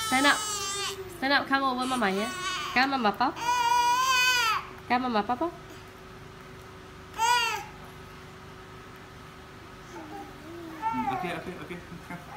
Stand up. Stand up, come over mama ya. Come mama papa. Come mama papa. Okay.